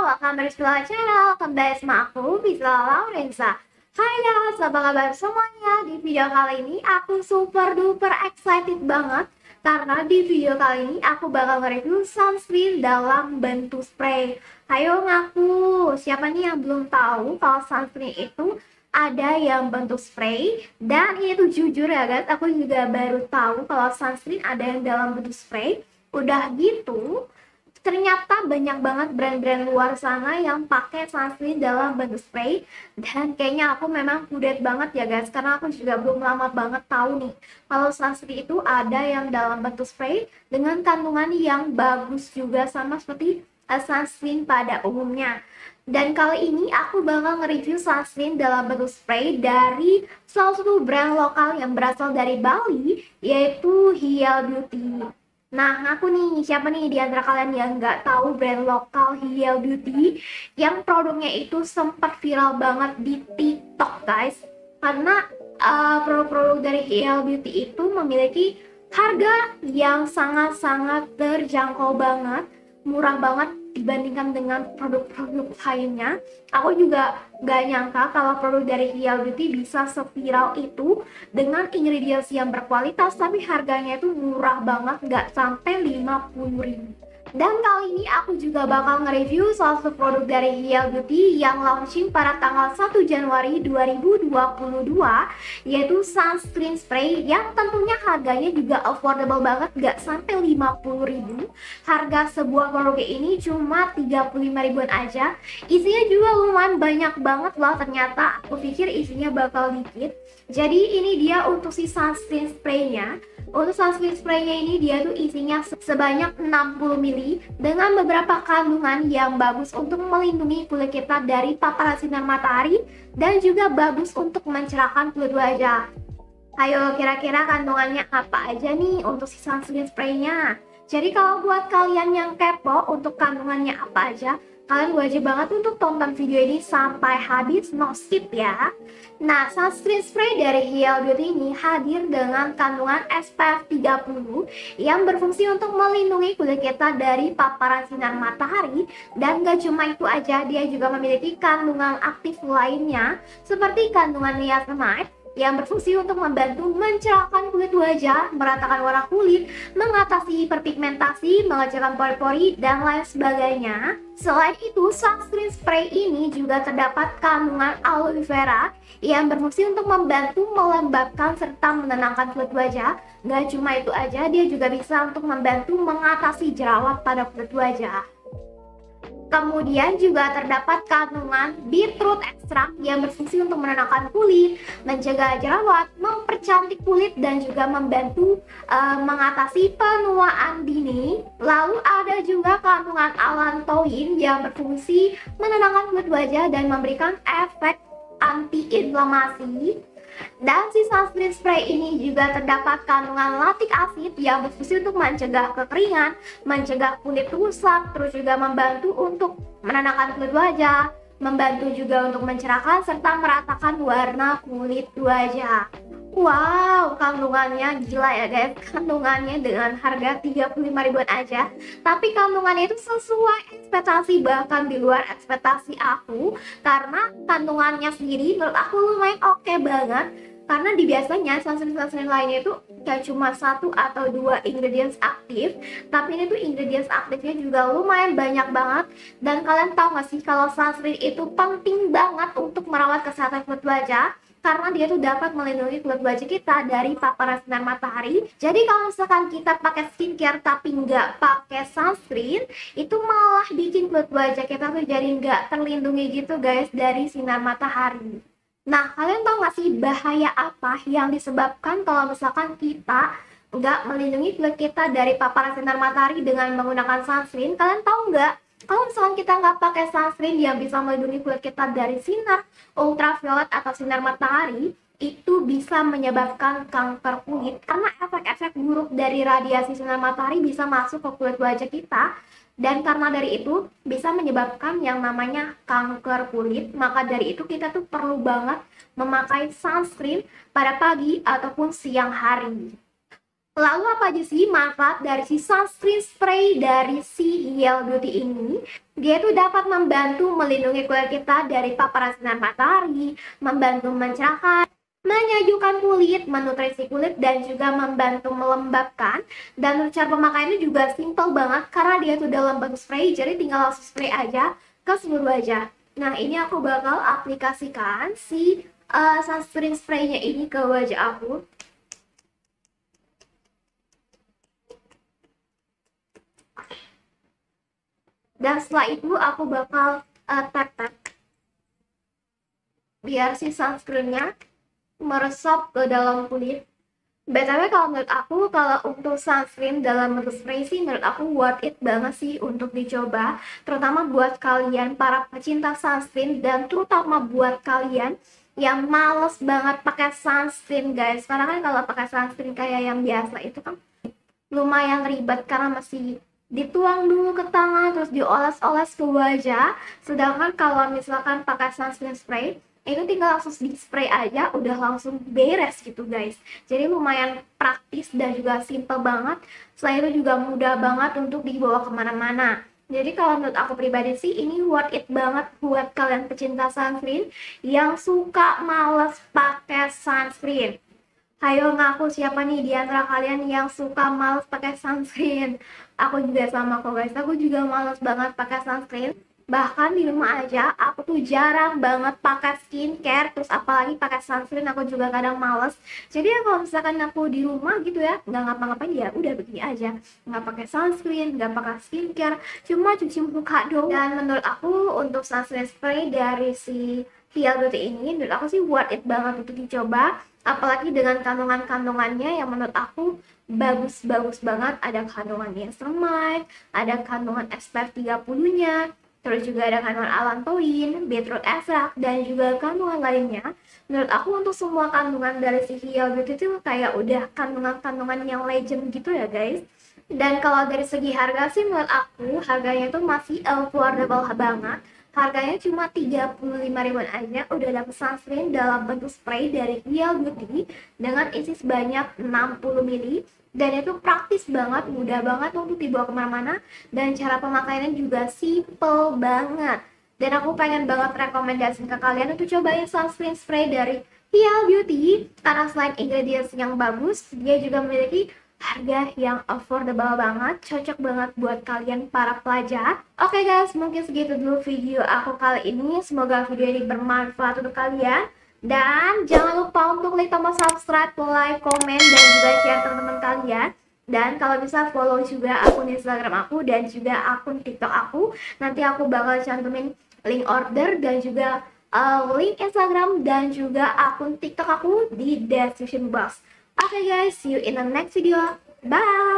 welcome back to my channel. Kembali sama aku, Vizla Laurenza. Hai guys, apa kabar semuanya? Di video kali ini aku super duper excited banget karena di video kali ini aku bakal nge-review sunscreen dalam bentuk spray. Ayo ngaku, siapa nih yang belum tahu kalau sunscreen itu ada yang bentuk spray? Dan ini tuh jujur ya guys, aku juga baru tahu kalau sunscreen ada yang dalam bentuk spray. Udah gitu, ternyata banyak banget brand-brand luar sana yang pakai sunscreen dalam bentuk spray. Dan kayaknya aku memang kudet banget ya guys, karena aku juga belum lama banget tahu nih kalau sunscreen itu ada yang dalam bentuk spray dengan kandungan yang bagus juga sama seperti sunscreen pada umumnya. Dan kali ini aku bakal nge-review sunscreen dalam bentuk spray dari salah satu brand lokal yang berasal dari Bali, yaitu Hiel Beauty. Nah, aku nih, siapa nih di antara kalian yang nggak tahu brand lokal Hiel Beauty yang produknya itu sempat viral banget di TikTok, guys? Karena produk-produk dari Hiel Beauty itu memiliki harga yang sangat-sangat terjangkau banget, murah banget dibandingkan dengan produk-produk lainnya. Aku juga gak nyangka kalau produk dari Hiel Beauty bisa seviral itu dengan ingredients yang berkualitas, tapi harganya itu murah banget, gak sampai 50.000. Dan kali ini aku juga bakal nge-review salah satu produk dari Hiel Beauty yang launching pada tanggal 1 Januari 2022, yaitu sunscreen spray yang tentunya harganya juga affordable banget, gak sampai 50.000. Harga sebuah produk ini cuma 35.000-an aja. Isinya juga lumayan banyak banget loh ternyata. Aku pikir isinya bakal dikit. Jadi ini dia untuk si sunscreen spraynya. Untuk sunscreen spraynya ini dia tuh isinya sebanyak 60 ml dengan beberapa kandungan yang bagus untuk melindungi kulit kita dari paparan sinar matahari dan juga bagus untuk mencerahkan kulit wajah. Ayo, kira-kira kandungannya apa aja nih untuk si sunscreen spraynya? Jadi kalau buat kalian yang kepo untuk kandungannya apa aja, kalian wajib banget untuk tonton video ini sampai habis, no skip ya. Nah, sunscreen spray dari Hiel Beauty ini hadir dengan kandungan SPF 30 yang berfungsi untuk melindungi kulit kita dari paparan sinar matahari. Dan gak cuma itu aja, dia juga memiliki kandungan aktif lainnya seperti kandungan niacinamide yang berfungsi untuk membantu mencerahkan kulit wajah, meratakan warna kulit, mengatasi hiperpigmentasi, mengecilkan pori-pori, dan lain sebagainya. Selain itu, sunscreen spray ini juga terdapat kandungan aloe vera yang berfungsi untuk membantu melembabkan serta menenangkan kulit wajah. Gak cuma itu aja, dia juga bisa untuk membantu mengatasi jerawat pada kulit wajah. Kemudian juga terdapat kandungan beetroot ekstrak yang berfungsi untuk menenangkan kulit, mencegah jerawat, mempercantik kulit, dan juga membantu mengatasi penuaan dini. Lalu ada juga kandungan allantoin yang berfungsi menenangkan kulit wajah dan memberikan efek anti-inflamasi. Dan si sunscreen spray ini juga terdapat kandungan lactic acid yang berfungsi untuk mencegah kekeringan, mencegah kulit rusak, terus juga membantu untuk menenangkan kulit wajah, membantu juga untuk mencerahkan serta meratakan warna kulit wajah. Wow, kandungannya gila ya guys. Kandungannya dengan harga 35.000-an aja, tapi kandungannya itu sesuai ekspektasi, bahkan di luar ekspektasi aku. Karena kandungannya sendiri menurut aku lumayan oke banget. Karena di biasanya sunscreen lainnya itu kayak cuma 1 atau 2 ingredients aktif, tapi ini tuh ingredients aktifnya juga lumayan banyak banget. Dan kalian tahu gak sih kalau sunscreen itu penting banget untuk merawat kesehatan kulit wajah, karena dia tuh dapat melindungi kulit wajah kita dari paparan sinar matahari. Jadi kalau misalkan kita pakai skincare tapi nggak pakai sunscreen, itu malah bikin kulit wajah kita tuh jadi nggak terlindungi gitu guys dari sinar matahari. Nah, kalian tahu nggak sih bahaya apa yang disebabkan kalau misalkan kita nggak melindungi kulit kita dari paparan sinar matahari dengan menggunakan sunscreen? Kalian tahu nggak? Kalau misalkan kita nggak pakai sunscreen yang bisa melindungi kulit kita dari sinar ultraviolet atau sinar matahari, itu bisa menyebabkan kanker kulit karena efek-efek buruk dari radiasi sinar matahari bisa masuk ke kulit wajah kita. Dan karena dari itu bisa menyebabkan yang namanya kanker kulit. Maka dari itu kita tuh perlu banget memakai sunscreen pada pagi ataupun siang hari. Lalu apa aja sih manfaat dari si sunscreen spray dari si Heal Beauty ini? Dia tuh dapat membantu melindungi kulit kita dari paparan sinar matahari, membantu mencerahkan, menyejukkan kulit, menutrisi kulit, dan juga membantu melembabkan. Dan untuk cara pemakaiannya juga simple banget karena dia tuh dalam bentuk spray, jadi tinggal langsung spray aja ke seluruh wajah. Nah, ini aku bakal aplikasikan si sunscreen spraynya ini ke wajah aku. Dan setelah itu aku bakal tap-tap biar si sunscreennya meresap ke dalam kulit. BTW kalau menurut aku, kalau untuk sunscreen dalam bentuk spray sih menurut aku worth it banget sih untuk dicoba. Terutama buat kalian para pecinta sunscreen dan terutama buat kalian yang males banget pakai sunscreen guys. Karena kan kalau pakai sunscreen kayak yang biasa itu kan lumayan ribet karena masih dituang dulu ke tangan terus dioles-oles ke wajah. Sedangkan kalau misalkan pakai sunscreen spray itu tinggal langsung di spray aja udah langsung beres gitu guys. Jadi lumayan praktis dan juga simple banget. Selain itu juga mudah banget untuk dibawa kemana-mana. Jadi kalau menurut aku pribadi sih ini worth it banget buat kalian pecinta sunscreen yang suka males pakai sunscreen. Hayo ngaku siapa nih di antara kalian yang suka males pakai sunscreen? Aku juga sama kok guys, aku juga males banget pakai sunscreen. Bahkan di rumah aja, aku tuh jarang banget pakai skincare, terus apalagi pakai sunscreen aku juga kadang males. Jadi ya kalau misalkan aku di rumah gitu ya, nggak ngapa-ngapain ya udah begini aja, nggak pakai sunscreen, nggak pakai skincare, cuma cuci muka doang. Dan menurut aku untuk sunscreen spray dari si Heal Beauty ini, menurut aku sih worth it banget untuk dicoba. Apalagi dengan kandungan-kandungannya yang menurut aku bagus-bagus banget. Ada kandungan niacinamide, ada kandungan SPF 30-nya, terus juga ada kandungan allantoin, beetroot extract, dan juga kandungan lainnya. Menurut aku untuk semua kandungan dari si Heal Beauty itu kayak udah kandungan-kandungan yang legend gitu ya guys. Dan kalau dari segi harga sih menurut aku harganya itu masih affordable banget. Harganya cuma 35.000 aja udah dapet sunscreen dalam bentuk spray dari Heal Beauty dengan isi sebanyak 60 ml dan itu praktis banget, mudah banget untuk dibawa kemana-mana dan cara pemakaiannya juga simple banget. Dan aku pengen banget rekomendasiin ke kalian untuk cobain sunscreen spray dari Heal Beauty karena selain ingredients yang bagus, dia juga memiliki harga yang affordable banget, cocok banget buat kalian para pelajar. Oke guys, mungkin segitu dulu video aku kali ini. Semoga video ini bermanfaat untuk kalian. Dan jangan lupa untuk klik tombol subscribe, like, komen, dan juga share teman-teman kalian. Dan kalau bisa follow juga akun Instagram aku dan juga akun TikTok aku. Nanti aku bakal cantumin link order dan juga link Instagram dan juga akun TikTok aku di description box. Okay guys, see you in the next video. Bye!